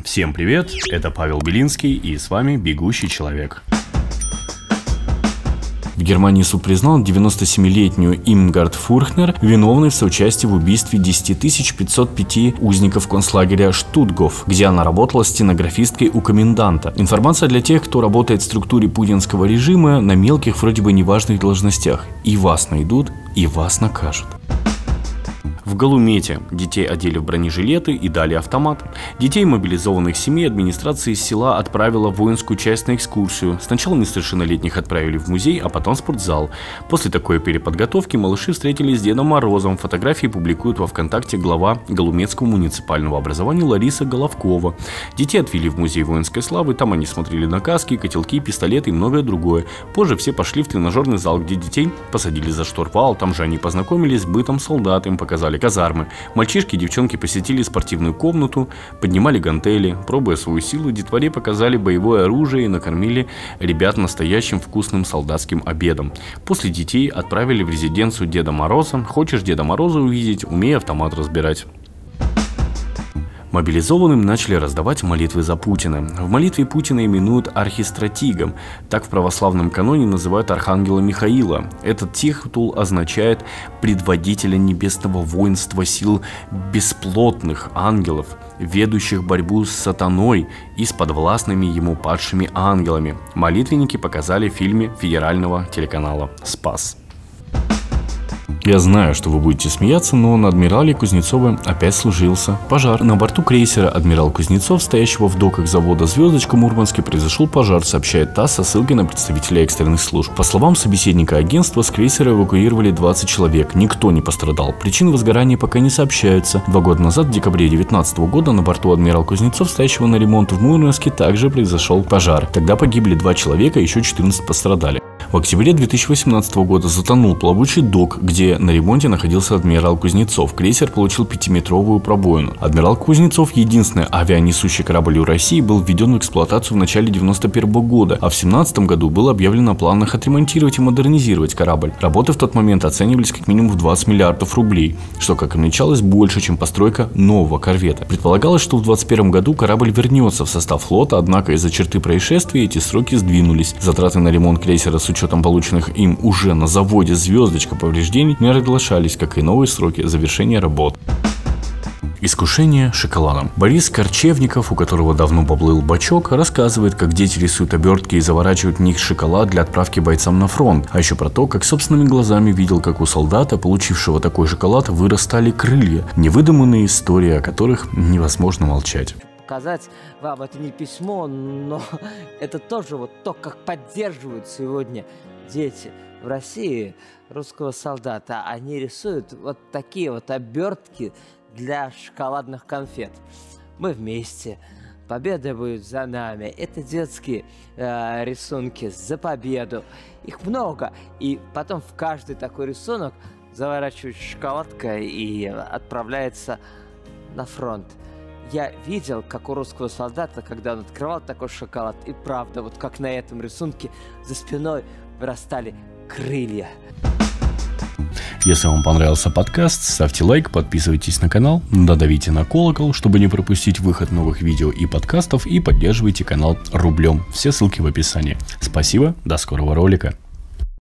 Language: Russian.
Всем привет, это Павел Белинский и с вами «Бегущий человек». В Германии суд признал 97-летнюю Имгард Фурхнер виновной в соучастии в убийстве 10 505 узников концлагеря Штутгоф, где она работала стенографисткой у коменданта. Информация для тех, кто работает в структуре путинского режима на мелких, вроде бы неважных должностях. И вас найдут, и вас накажут. В Голумете детей одели в бронежилеты и дали автомат. Детей мобилизованных семей администрация из села отправила в воинскую часть на экскурсию. Сначала несовершеннолетних отправили в музей, а потом в спортзал. После такой переподготовки малыши встретились с Дедом Морозом. Фотографии публикует во ВКонтакте глава Голуметского муниципального образования Лариса Головкова. Детей отвели в музей воинской славы, там они смотрели на каски, котелки, пистолеты и многое другое. Позже все пошли в тренажерный зал, где детей посадили за штурвал, там же они познакомились с бытом солдат, им показали казармы. Мальчишки и девчонки посетили спортивную комнату, поднимали гантели. Пробуя свою силу, детворе показали боевое оружие и накормили ребят настоящим вкусным солдатским обедом. После детей отправили в резиденцию Деда Мороза. Хочешь Деда Мороза увидеть, умей автомат разбирать. Мобилизованным начали раздавать молитвы за Путина. В молитве Путина именуют архистратигом. Так в православном каноне называют архангела Михаила. Этот титул означает предводителя небесного воинства сил бесплотных ангелов, ведущих борьбу с сатаной и с подвластными ему падшими ангелами. Молитвенники показали в фильме федерального телеканала «Спас». Я знаю, что вы будете смеяться, но на адмирале Кузнецова опять служился пожар. На борту крейсера «Адмирал Кузнецов», стоящего в доках завода «Звездочка» в Мурманске, произошел пожар, сообщает ТАСС со ссылкой на представителей экстренных служб. По словам собеседника агентства, с крейсера эвакуировали 20 человек. Никто не пострадал. Причины возгорания пока не сообщаются. 2 года назад, в декабре 2019 года, на борту «Адмирал Кузнецов», стоящего на ремонт в Мурманске, также произошел пожар. Тогда погибли 2 человека, еще 14 пострадали. В октябре 2018 года затонул плавучий док, где на ремонте находился «Адмирал Кузнецов». Крейсер получил 5-метровую пробоину. «Адмирал Кузнецов», единственный авианесущий корабль у России, был введен в эксплуатацию в начале 1991 года, а в 2017 году было объявлено о планах отремонтировать и модернизировать корабль. Работы в тот момент оценивались как минимум в 20 миллиардов рублей, что, как отмечалось, больше, чем постройка нового корвета. Предполагалось, что в 2021 году корабль вернется в состав флота, однако из-за черты происшествия эти сроки сдвинулись. Затраты на ремонт крейсера с учетом полученных им уже на заводе «Звездочка» повреждений не разглашались, как и новые сроки завершения работ. Искушение шоколадом. Борис Корчевников, у которого давно поплыл бачок, рассказывает, как дети рисуют обертки и заворачивают в них шоколад для отправки бойцам на фронт, а еще про то, как собственными глазами видел, как у солдата, получившего такой шоколад, вырастали крылья. Невыдуманные истории, о которых невозможно молчать. Показать вам это не письмо, но это тоже вот то, как поддерживают сегодня дети в России русского солдата. Они рисуют вот такие вот обертки для шоколадных конфет. Мы вместе. Победа будет за нами. Это детские рисунки за победу. Их много. И потом в каждый такой рисунок заворачивается шоколадка и отправляется на фронт. Я видел, как у русского солдата, когда он открывал такой шоколад, и правда, вот как на этом рисунке, за спиной вырастали крылья. Если вам понравился подкаст, ставьте лайк, подписывайтесь на канал, додавите на колокол, чтобы не пропустить выход новых видео и подкастов, и поддерживайте канал рублем. Все ссылки в описании. Спасибо, до скорого ролика.